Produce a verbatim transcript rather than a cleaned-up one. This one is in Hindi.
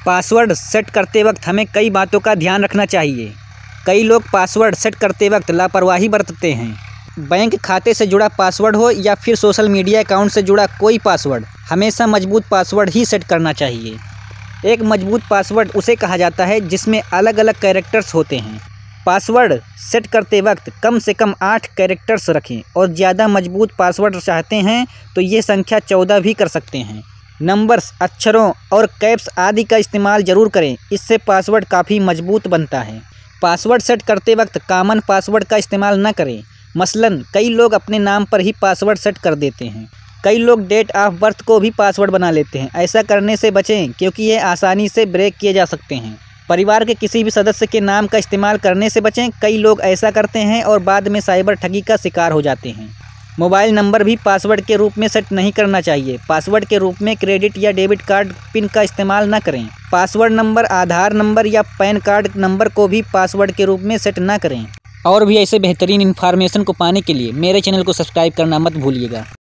पासवर्ड सेट करते वक्त हमें कई बातों का ध्यान रखना चाहिए। कई लोग पासवर्ड सेट करते वक्त लापरवाही बरतते हैं। बैंक खाते से जुड़ा पासवर्ड हो या फिर सोशल मीडिया अकाउंट से जुड़ा कोई पासवर्ड, हमेशा मजबूत पासवर्ड ही सेट करना चाहिए। एक मजबूत पासवर्ड उसे कहा जाता है जिसमें अलग अलग कैरेक्टर्स होते हैं। पासवर्ड सेट करते वक्त कम से कम आठ कैरेक्टर्स रखें और ज़्यादा मजबूत पासवर्ड चाहते हैं तो ये संख्या चौदह भी कर सकते हैं। नंबर्स, अक्षरों और कैप्स आदि का इस्तेमाल ज़रूर करें, इससे पासवर्ड काफ़ी मजबूत बनता है। पासवर्ड सेट करते वक्त कॉमन पासवर्ड का इस्तेमाल न करें। मसलन कई लोग अपने नाम पर ही पासवर्ड सेट कर देते हैं। कई लोग डेट ऑफ बर्थ को भी पासवर्ड बना लेते हैं। ऐसा करने से बचें क्योंकि ये आसानी से ब्रेक किए जा सकते हैं। परिवार के किसी भी सदस्य के नाम का इस्तेमाल करने से बचें। कई लोग ऐसा करते हैं और बाद में साइबर ठगी का शिकार हो जाते हैं। मोबाइल नंबर भी पासवर्ड के रूप में सेट नहीं करना चाहिए। पासवर्ड के रूप में क्रेडिट या डेबिट कार्ड पिन का इस्तेमाल न करें। पासवर्ड नंबर, आधार नंबर या पैन कार्ड नंबर को भी पासवर्ड के रूप में सेट न करें। और भी ऐसे बेहतरीन इन्फॉर्मेशन को पाने के लिए मेरे चैनल को सब्सक्राइब करना मत भूलिएगा।